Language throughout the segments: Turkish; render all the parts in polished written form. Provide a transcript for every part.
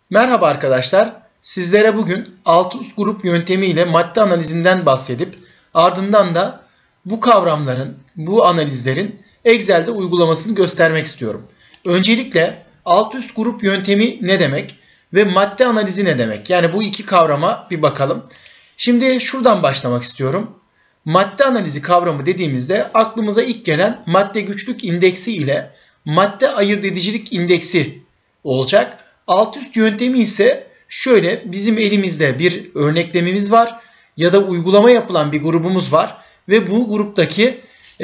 Merhaba arkadaşlar. Sizlere bugün alt üst grup yöntemiyle madde analizinden bahsedip ardından da bu kavramların, bu analizlerin Excel'de uygulamasını göstermek istiyorum. Öncelikle alt üst grup yöntemi ne demek ve madde analizi ne demek? Yani bu iki kavrama bir bakalım. Şimdi şuradan başlamak istiyorum. Madde analizi kavramı dediğimizde aklımıza ilk gelen madde güçlük indeksi ile madde ayırt edicilik indeksi olacak. Alt üst yöntemi ise şöyle, bizim elimizde bir örneklemimiz var ya da uygulama yapılan bir grubumuz var ve bu gruptaki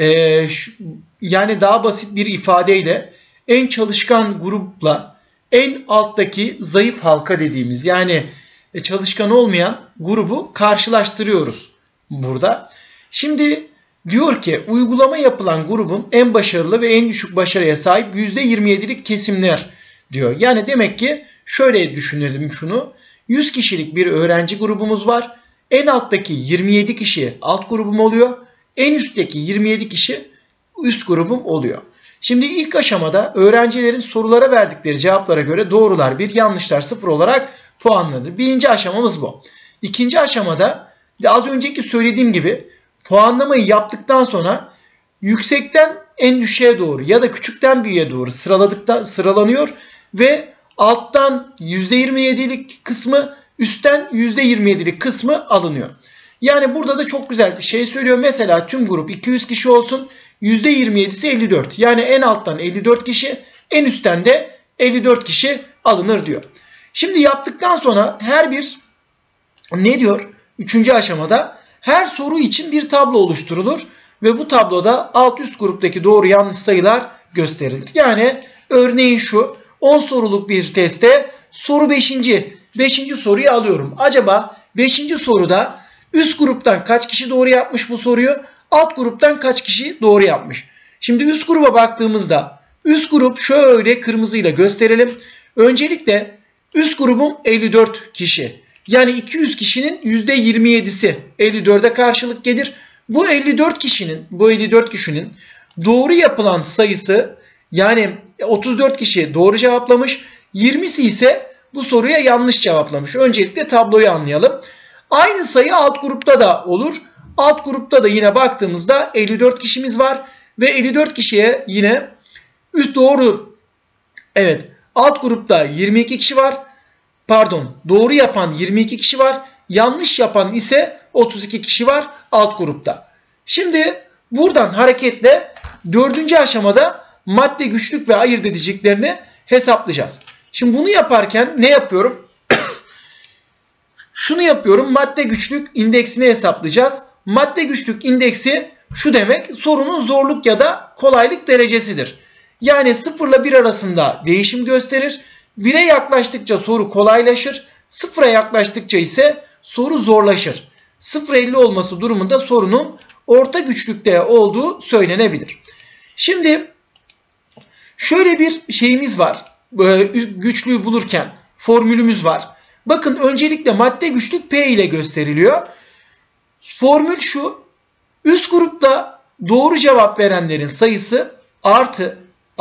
yani daha basit bir ifadeyle en çalışkan grupla en alttaki zayıf halka dediğimiz yani çalışkan olmayan grubu karşılaştırıyoruz burada. Şimdi diyor ki uygulama yapılan grubun en başarılı ve en düşük başarıya sahip %27'lik kesimler diyor. Yani demek ki şöyle düşünelim şunu. 100 kişilik bir öğrenci grubumuz var. En alttaki 27 kişi alt grubum oluyor. En üstteki 27 kişi üst grubum oluyor. Şimdi ilk aşamada öğrencilerin sorulara verdikleri cevaplara göre doğrular 1, yanlışlar 0 olarak puanlanır. Birinci aşamamız bu. İkinci aşamada az önceki söylediğim gibi puanlamayı yaptıktan sonra yüksekten en düşüğe doğru ya da küçükten büyüğe doğru sıralanıyor ve alttan %27'lik kısmı, üstten %27'lik kısmı alınıyor. Yani burada da çok güzel bir şey söylüyor. Mesela tüm grup 200 kişi olsun. %27'si 54. Yani en alttan 54 kişi, en üstten de 54 kişi alınır diyor. Şimdi yaptıktan sonra her bir ne diyor? Üçüncü aşamada her soru için bir tablo oluşturulur ve bu tabloda alt üst gruptaki doğru yanlış sayılar gösterilir. Yani örneğin şu 10 soruluk bir testte soru 5. soruyu alıyorum. Acaba 5. soruda üst gruptan kaç kişi doğru yapmış bu soruyu? Alt gruptan kaç kişi doğru yapmış? Şimdi üst gruba baktığımızda üst grup şöyle kırmızıyla gösterelim. Öncelikle üst grubum 54 kişi. Yani 200 kişinin %27'si 54'e karşılık gelir. Bu 54 kişinin doğru yapılan sayısı yani 34 kişi doğru cevaplamış. 20'si ise bu soruya yanlış cevaplamış. Öncelikle tabloyu anlayalım. Aynı sayı alt grupta da olur. Alt grupta da yine baktığımızda 54 kişimiz var. Ve 54 kişiye yine doğru. Evet, alt grupta 22 kişi var. Doğru yapan 22 kişi var. Yanlış yapan ise 32 kişi var alt grupta. Şimdi buradan hareketle 4. aşamada madde güçlük ve ayırt ediciliklerini hesaplayacağız. Şimdi bunu yaparken ne yapıyorum? Şunu yapıyorum. Madde güçlük indeksini hesaplayacağız. Madde güçlük indeksi şu demek, sorunun zorluk ya da kolaylık derecesidir. Yani 0 ile 1 arasında değişim gösterir. 1'e yaklaştıkça soru kolaylaşır. 0'a yaklaştıkça ise soru zorlaşır. 0-50 olması durumunda sorunun orta güçlükte olduğu söylenebilir. Şimdi şöyle bir şeyimiz var. Güçlüğü bulurken formülümüz var. Bakın öncelikle madde güçlük P ile gösteriliyor. Formül şu. Üst grupta doğru cevap verenlerin sayısı artı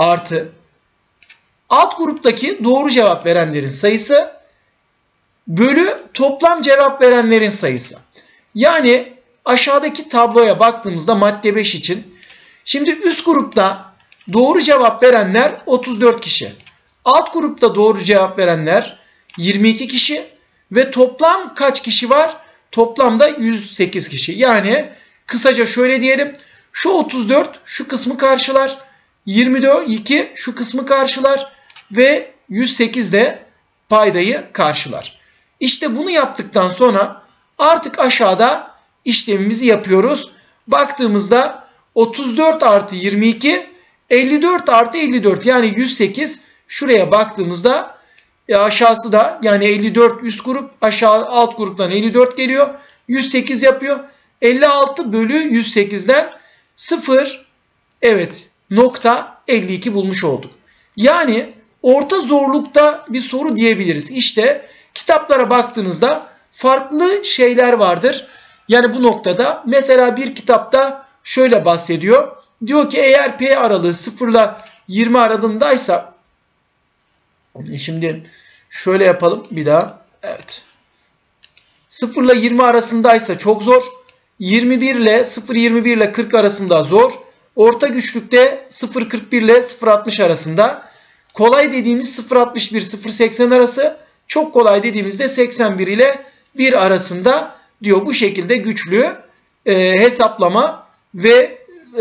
alt gruptaki doğru cevap verenlerin sayısı bölü toplam cevap verenlerin sayısı. Yani aşağıdaki tabloya baktığımızda madde 5 için şimdi üst grupta doğru cevap verenler 34 kişi. Alt grupta doğru cevap verenler 22 kişi ve toplam kaç kişi var? Toplamda 108 kişi. Yani kısaca şöyle diyelim. Şu 34 şu kısmı karşılar. 22 şu kısmı karşılar ve 108 de paydayı karşılar. İşte bunu yaptıktan sonra artık aşağıda işlemimizi yapıyoruz. Baktığımızda 34 artı 22 54 artı 54 yani 108. Şuraya baktığımızda aşağısı da yani 54 üst grup aşağı alt gruptan 54 geliyor. 108 yapıyor. 56 bölü 108'den 0 evet nokta 52 bulmuş olduk. Yani orta zorlukta bir soru diyebiliriz. İşte kitaplara baktığınızda farklı şeyler vardır. Yani bu noktada mesela bir kitapta şöyle bahsediyor. Diyor ki eğer P aralığı 0 ile 20 aralığındaysa şimdi Şöyle yapalım bir daha. Evet. 0 ile 20 arasındaysa çok zor. 0,21 ile 40 arasında zor. Orta güçlükte 0,41 ile 0,60 arasında. Kolay dediğimiz 0,61 0,80 arası. Çok kolay dediğimizde 81 ile 1 arasında diyor. Bu şekilde güçlü hesaplama ve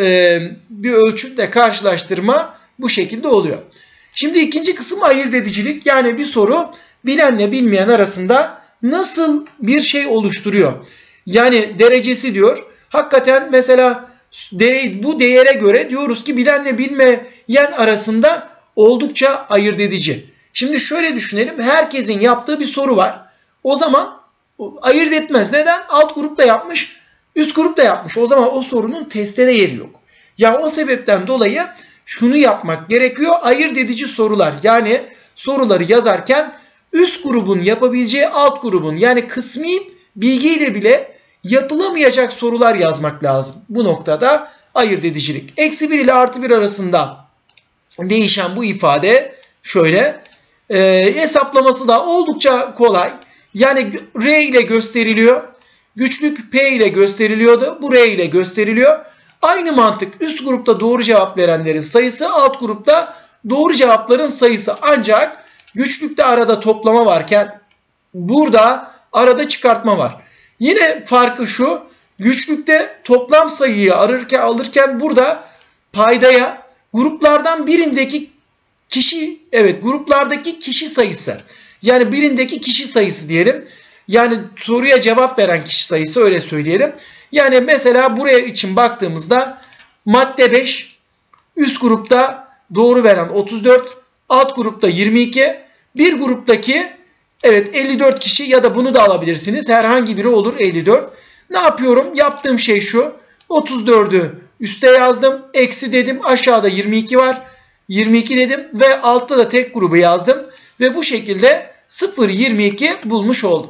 bir ölçütle karşılaştırma bu şekilde oluyor. Şimdi ikinci kısım ayırt edicilik. Yani bir soru bilenle bilmeyen arasında nasıl bir şey oluşturuyor? Yani derecesi diyor. Hakikaten mesela bu değere göre diyoruz ki bilenle bilmeyen arasında oldukça ayırt edici. Şimdi şöyle düşünelim. Herkesin yaptığı bir soru var. O zaman ayırt etmez. Neden? Alt grupta yapmış, üst grupta yapmış. O zaman o sorunun teste de yeri yok. Yani o sebepten dolayı şunu yapmak gerekiyor. Ayırt edici sorular. Yani soruları yazarken üst grubun yapabileceği alt grubun yani kısmi bilgiyle bile yapılamayacak sorular yazmak lazım. Bu noktada ayırt edicilik. Eksi 1 ile artı 1 arasında değişen bu ifade şöyle. Hesaplaması da oldukça kolay. Yani R ile gösteriliyor. Güçlük P ile gösteriliyordu. Bu R ile gösteriliyor. Aynı mantık üst grupta doğru cevap verenlerin sayısı, alt grupta doğru cevapların sayısı. Ancak güçlükte arada toplama varken burada arada çıkartma var. Yine farkı şu. Güçlükte toplam sayıyı alırken burada paydaya gruplardan birindeki kişi, evet gruplardaki kişi sayısı. Yani birindeki kişi sayısı diyelim. Yani soruya cevap veren kişi sayısı öyle söyleyelim. Yani mesela buraya için baktığımızda madde 5, üst grupta doğru veren 34, alt grupta 22, bir gruptaki evet 54 kişi ya da bunu da alabilirsiniz. Herhangi biri olur 54. Ne yapıyorum? Yaptığım şey şu. 34'ü üste yazdım. Eksi dedim. Aşağıda 22 var. 22 dedim ve altta da tek grubu yazdım. Ve bu şekilde 0,22 bulmuş oldum.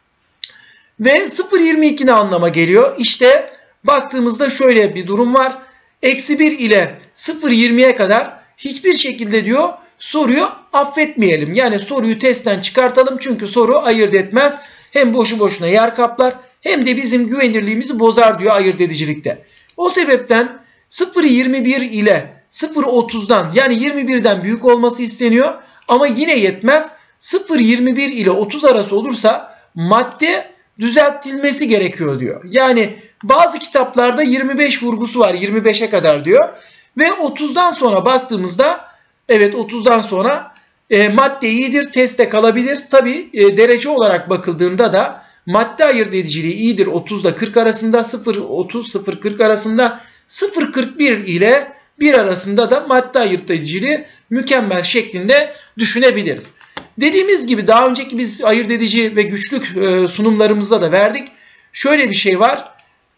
Ve 0,22 ne anlama geliyor? İşte baktığımızda şöyle bir durum var. Eksi 1 ile 0,20'ye kadar hiçbir şekilde diyor soruyu affetmeyelim. Yani soruyu testten çıkartalım çünkü soru ayırt etmez. Hem boşu boşuna yer kaplar hem de bizim güvenirliğimizi bozar diyor ayırt edicilikte. O sebepten 0,21 ile 0,30'dan yani 21'den büyük olması isteniyor. Ama yine yetmez. 0,21 ile 30 arası olursa madde düzeltilmesi gerekiyor diyor. Yani bazı kitaplarda 25 vurgusu var. 25'e kadar diyor. Ve 30'dan sonra baktığımızda evet 30'dan sonra madde iyidir, teste kalabilir. Tabi derece olarak bakıldığında da madde ayırt ediciliği iyidir 30 ile 40 arasında, 0,30-0,40 arasında, 0,41 ile 1 arasında da madde ayırt ediciliği mükemmel şeklinde düşünebiliriz. Dediğimiz gibi daha önceki biz ayırt edici ve güçlük sunumlarımızda da verdik. Şöyle bir şey var.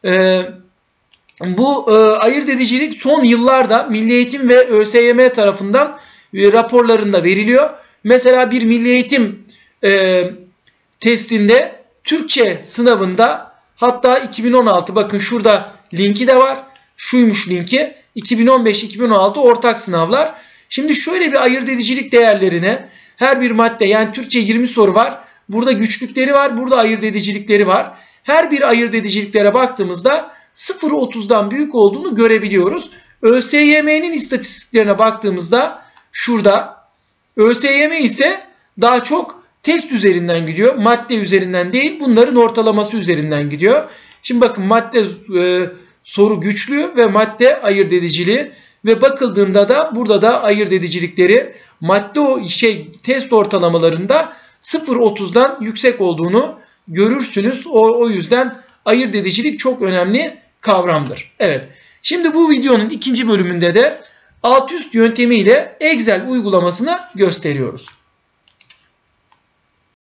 Bu ayırt edicilik son yıllarda Milli Eğitim ve ÖSYM tarafından raporlarında veriliyor. Mesela bir Milli Eğitim testinde Türkçe sınavında hatta 2016 bakın şurada linki de var. Şuymuş linki. 2015-2016 ortak sınavlar. Şimdi şöyle bir ayırt edicilik değerlerine her bir madde yani Türkçe 20 soru var. Burada güçlükleri var. Burada ayırt edicilikleri var. Her bir ayırt ediciliklere baktığımızda 0,30'dan büyük olduğunu görebiliyoruz. ÖSYM'nin istatistiklerine baktığımızda şurada ÖSYM ise daha çok test üzerinden gidiyor. Madde üzerinden değil bunların ortalaması üzerinden gidiyor. Şimdi bakın madde soru güçlü ve madde ayırt ediciliği ve bakıldığında da burada da ayırt edicilikleri madde test ortalamalarında 0,30'dan yüksek olduğunu görürsünüz. O yüzden ayırt edicilik çok önemli kavramdır. Evet. Şimdi bu videonun ikinci bölümünde de alt üst yöntemiyle Excel uygulamasını gösteriyoruz.